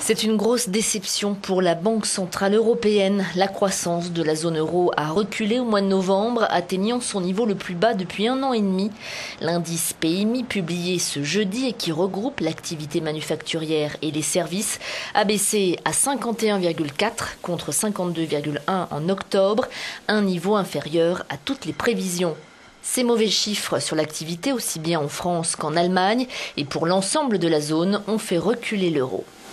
C'est une grosse déception pour la Banque centrale européenne. La croissance de la zone euro a reculé au mois de novembre, atteignant son niveau le plus bas depuis 1 an et demi. L'indice PMI publié ce jeudi et qui regroupe l'activité manufacturière et les services a baissé à 51,4 contre 52,1 en octobre, un niveau inférieur à toutes les prévisions. Ces mauvais chiffres sur l'activité, aussi bien en France qu'en Allemagne et pour l'ensemble de la zone, ont fait reculer l'euro.